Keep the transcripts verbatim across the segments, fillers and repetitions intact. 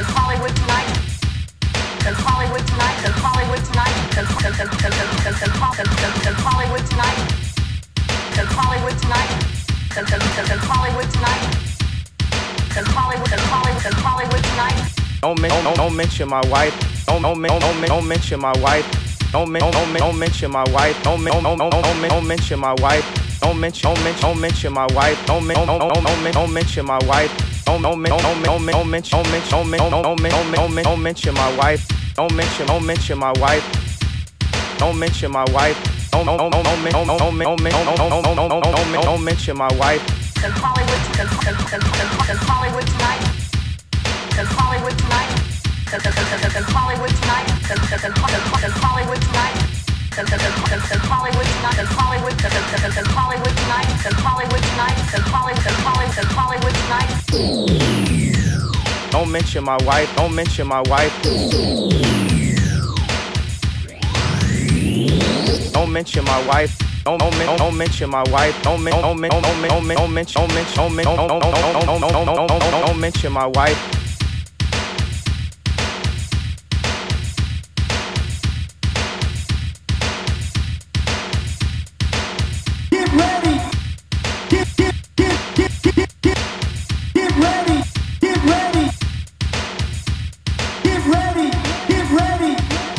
'cause Hollywood tonight, 'cause Hollywood tonight, 'cause Hollywood tonight, 'cause 'cause 'cause 'cause 'cause 'cause 'cause Hollywood tonight, 'cause Hollywood tonight, 'cause 'cause 'cause 'cause Hollywood tonight, 'cause Hollywood 'cause Hollywood 'cause Hollywood tonight. Don't, don't, don't mention my wife. Don't, don't, don't, don't mention my wife. Don't, don't, don't mention my wife. Don't, don't, don't, don't, don't mention my wife. Don't mention, don't mention, don't mention my wife. Don't, don't, don't, don't, don't mention my wife. Don't, don't, don't, don't, don't mention, don't mention, don't mention, don't mention, don't mention my wife. Don't mention, don't mention my wife. Don't mention my wife. Don't, don't, don't, don't, don't, don't, don't, don't, don't, don't mention my wife. 'Cause Hollywood, 'cause 'cause 'cause 'cause Hollywood tonight, 'cause Hollywood tonight, 'cause 'cause 'cause 'cause Hollywood tonight, 'cause 'cause 'cause Hollywood tonight, 'cause 'cause 'cause Hollywood tonight, 'cause Hollywood, 'cause 'cause 'cause Hollywood tonight, 'cause Hollywood tonight, 'cause Hollywood, 'cause Hollywood, 'cause Hollywood tonight. Don't mention my wife. Don't mention my wife. Don't mention my wife. Don't, don't, don't mention my wife. Don't, don't, don't, don't, don't, don't mention, don't mention, don't mention, don't, don't, don't, don't, don't, don't, don't mention my wife. Get ready. Get, get, get, get, get, get, get ready. Get ready. Get ready. Get ready.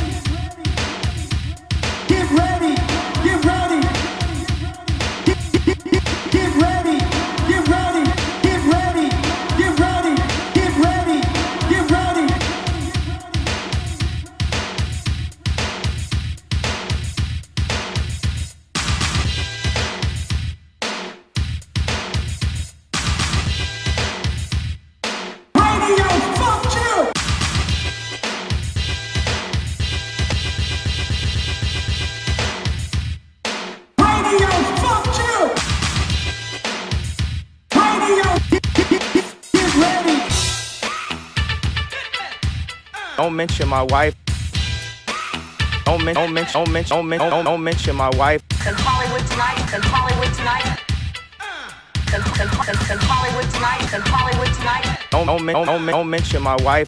Get ready. Get ready. Get ready, get ready, get ready, get ready, get ready, get ready. Radio, fuck you! Radio, fuck you! Get ready. Don't mention my wife. Don't mention, don't mention, don't mention, don't mention, don't, don't mention my wife. 'Cause Hollywood tonight, 'cause Hollywood tonight, 'cause 'cause 'cause 'cause Hollywood tonight, 'cause Hollywood tonight. Don't, don't, don't, don't, don't mention my wife.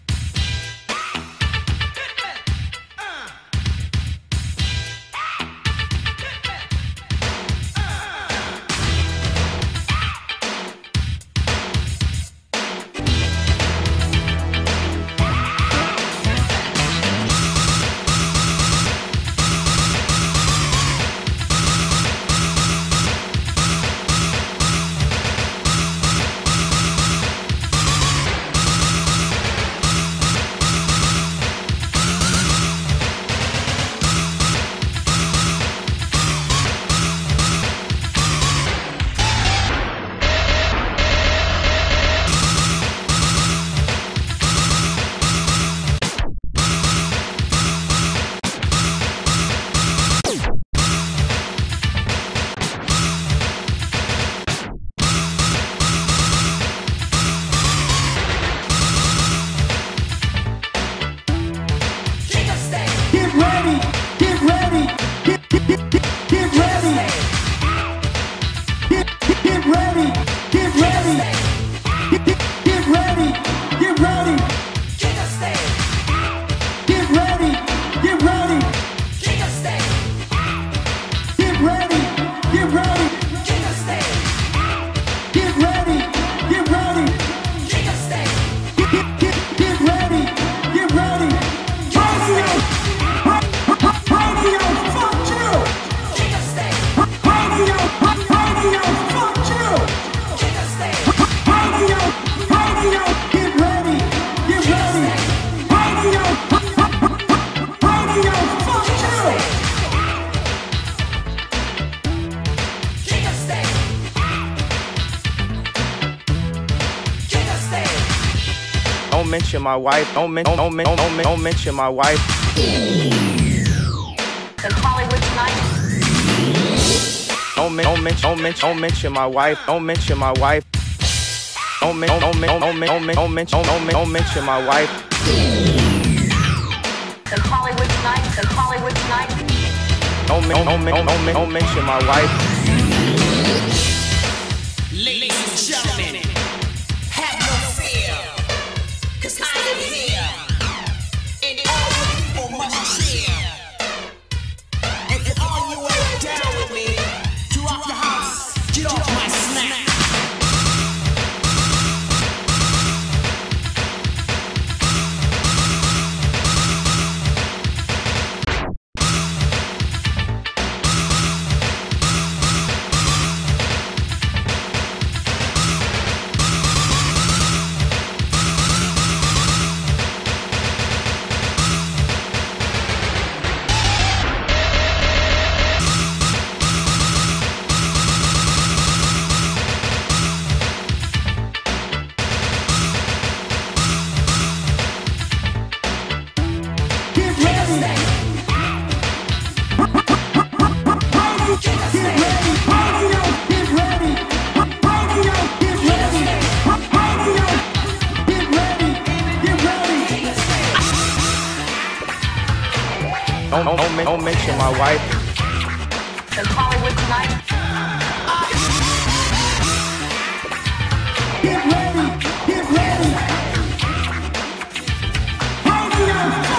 Don't mention my wife. Don't, don't, don't, don't, don't, don't mention my wife. 'Cause Hollywood tonight. Don't, don't mention, don't mention, don't mention my wife. Don't mention my wife. Don't, don't, don't, don't, don't, don't, don't mention, don't, don't mention my wife. 'Cause Hollywood tonight. 'Cause Hollywood tonight. Don't, don't, don't, don't, don't, don't mention my wife. Ladies and gentlemen, have no fear, 'cause I am here. don't, don't, don't, don't mention my wife. Does Hollywood tonight? Get ready, get ready. Radio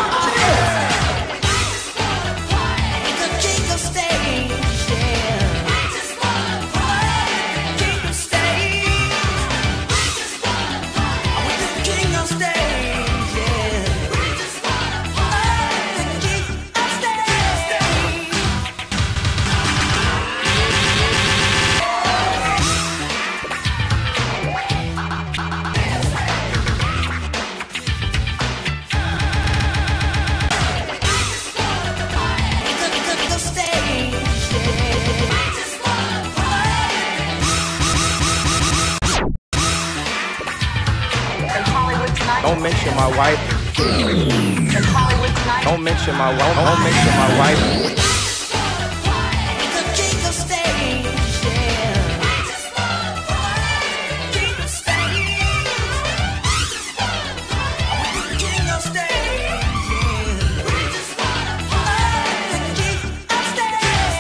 The king of stage, yeah. We just wanna play. King of stage. We just wanna play. With the king of stage, yeah. We just wanna play. The king of stage. The king of stage, yeah. We just wanna Does Hollywood tonight? Don't mention my wife. Does Hollywood tonight? Don't mention my wife. Don't mention my wife. The king of stage, yeah. We just wanna play. King of stage. We just wanna play. The king of stage, yeah. We just wanna play. The king of stage.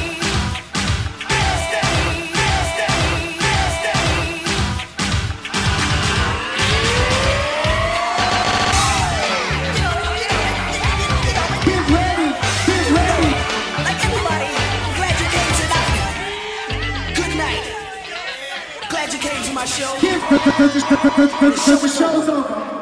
Get ready, get ready. Like everybody, glad you came tonight. Good night. Glad you came to my show. Get, the, the, the, the, the, the show's over.